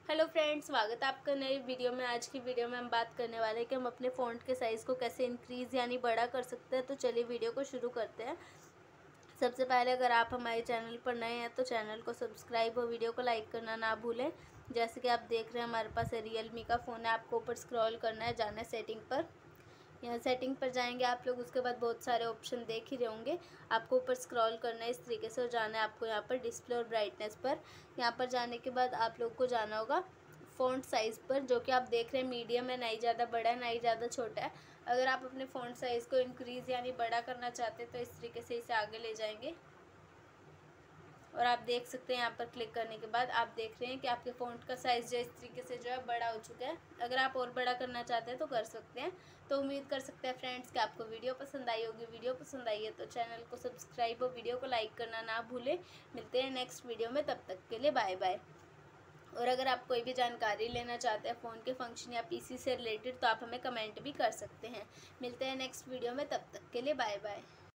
Hello friends, स्वागत है आपका नई वीडियो में। आज की वीडियो में हम बात करने वाले हैं कि हम अपने फ़ॉन्ट के साइज़ को कैसे इंक्रीज़ यानी बड़ा कर सकते हैं। तो चलिए वीडियो को शुरू करते हैं। सबसे पहले अगर आप हमारे चैनल पर नए हैं तो चैनल को सब्सक्राइब और वीडियो को लाइक करना ना भूलें। जैसे कि आप देख रहे हैं हमारे पास रियलमी का फ़ोन है। आपको ऊपर स्क्रॉल करना है, जाना है सेटिंग पर। यहाँ सेटिंग पर जाएंगे आप लोग, उसके बाद बहुत सारे ऑप्शन देख ही रहे होंगे। आपको ऊपर स्क्रॉल करना है इस तरीके से और जाना है आपको यहाँ पर डिस्प्ले और ब्राइटनेस पर। यहाँ पर जाने के बाद आप लोग को जाना होगा फ़ॉन्ट साइज़ पर, जो कि आप देख रहे हैं मीडियम है, ना ही ज़्यादा बड़ा है ना ही ज़्यादा छोटा है। अगर आप अपने फ़ॉन्ट साइज़ को इंक्रीज़ यानी बड़ा करना चाहते हैं तो इस तरीके से इसे आगे ले जाएंगे और आप देख सकते हैं यहाँ पर क्लिक करने के बाद आप देख रहे हैं कि आपके फ़ॉन्ट का साइज़ जो इस तरीके से जो है बड़ा हो चुका है। अगर आप और बड़ा करना चाहते हैं तो कर सकते हैं। तो उम्मीद कर सकते हैं फ्रेंड्स कि आपको वीडियो पसंद आई होगी। वीडियो पसंद आई है तो चैनल को सब्सक्राइब और वीडियो को लाइक करना ना भूलें। मिलते हैं नेक्स्ट वीडियो में, तब तक के लिए बाय बाय। और अगर आप कोई भी जानकारी लेना चाहते हैं फ़ोन के फंक्शन या पीसी से रिलेटेड तो आप हमें कमेंट भी कर सकते हैं। मिलते हैं नेक्स्ट वीडियो में, तब तक के लिए बाय बाय।